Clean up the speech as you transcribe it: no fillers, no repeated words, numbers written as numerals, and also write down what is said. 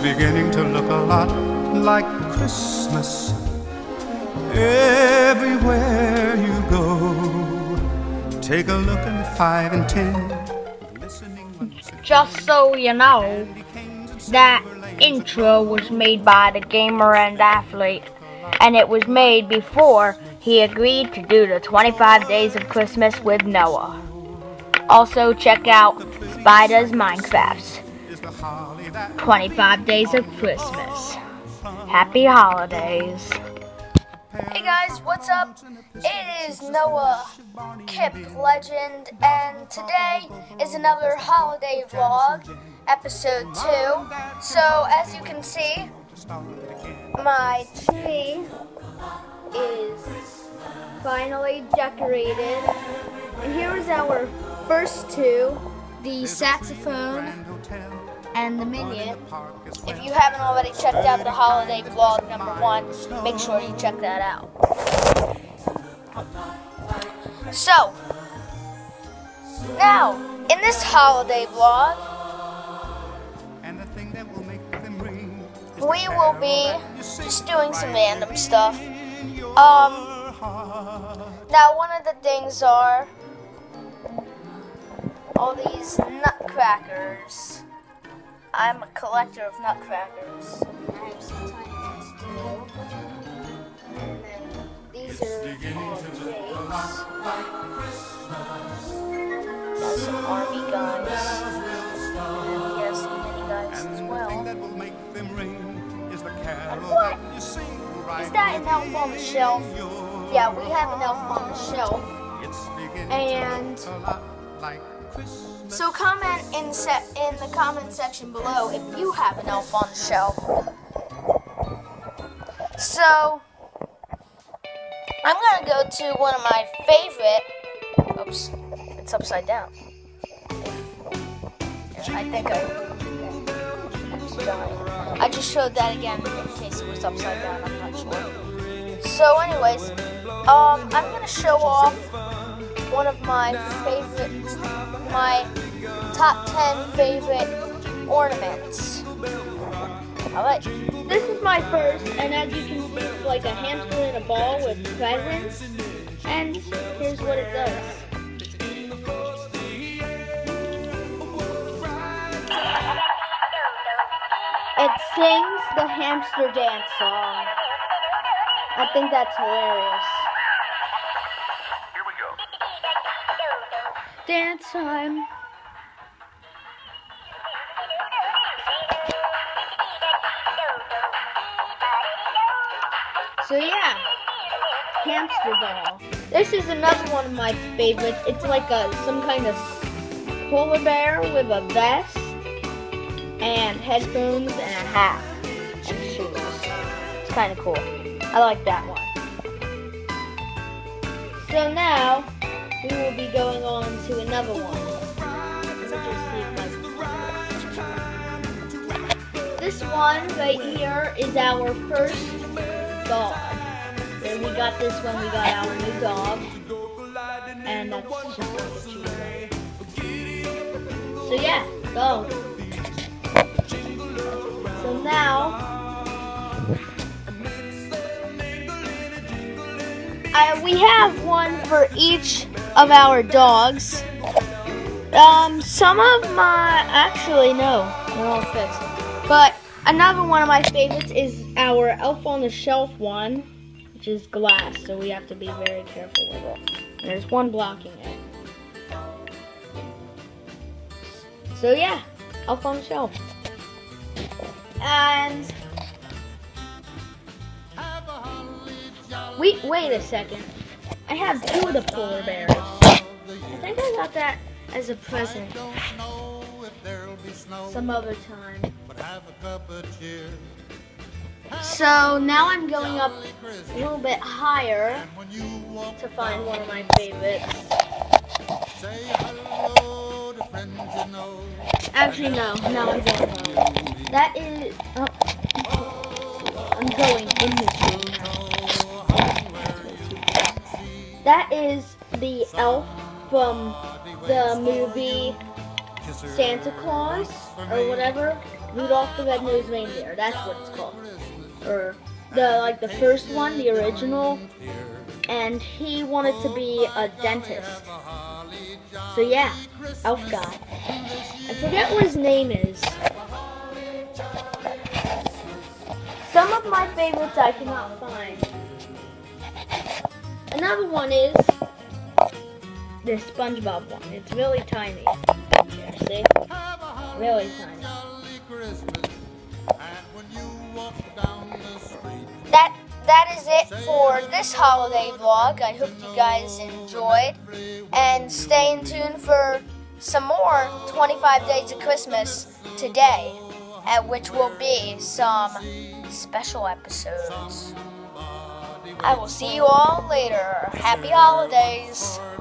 beginning to look a lot like Christmas. Everywhere you go, take a look in the 5 and 10. Just so you know, that intro was made by Thegamerandathlete, and it was made before he agreed to do the 25 Days of Christmas with Noah. Also check out Spydoesmc's 25 Days of Christmas. Happy holidays. Hey guys, what's up? It is Noah Kip Legend, and today is another holiday vlog, episode 2. So as you can see, my tree is finally decorated. And here is our first two, the saxophone and the minion. If you haven't already checked out the holiday vlog number 1, make sure you check that out. So, now, in this holiday vlog, we will be just doing some random stuff. Now one of the things are all these nutcrackers. I'm a collector of nutcrackers. I have some tiny ones too. And then these are all cakes. Got some army guys. And we have some mini guys as well. And what? Is that an elf on the shelf? Yeah, we have an elf on the shelf. And so comment in the comment section below if you have an elf on the shelf. So I'm gonna go to one of my favorite. Oops, it's upside down. I think I just showed that again in case it was upside down. I'm not sure. So anyways, I'm gonna show off one of my favorite, my top 10 favorite ornaments. Alright. This is my first, and as you can see, it's like a hamster in a ball with presents. And here's what it does. It sings the hamster dance song. I think that's hilarious. Here we go. Dance time. So yeah, hamster ball. This is another one of my favorites. It's like some kind of polar bear with a vest and headphones and a hat and shoes. It's kind of cool. I like that one. So now we will be going on to another one. This one right here is our first dog. Then we got this when we got our new dog. And that's just so yeah, go. So now we have one for each of our dogs. Some of my, actually no, they're all fixed. But another one of my favorites is our elf on the shelf one, which is glass, so we have to be very careful with it. There's one blocking it. So yeah, elf on the shelf. And wait a second. I have 2 of the polar bears. I think I got that as a present some other time. So now I'm going up a little bit higher to find one of my favorites. Actually, no, I don't know. That is. Oh, I'm going in this room now. That is the elf from the movie Santa Claus or whatever. Rudolph the Red-Nosed Reindeer. That's what it's called. Or the first one, the original. And he wanted to be a dentist. So yeah, elf guy. I forget what his name is. Some of my favorites I cannot find. Another one is the SpongeBob one. It's really tiny. Here, see? Really tiny. That is it for this holiday vlog. I hope you guys enjoyed. And stay in tune for some more 25 Days of Christmas today, at which will be some special episodes. I will see you all later. Happy holidays.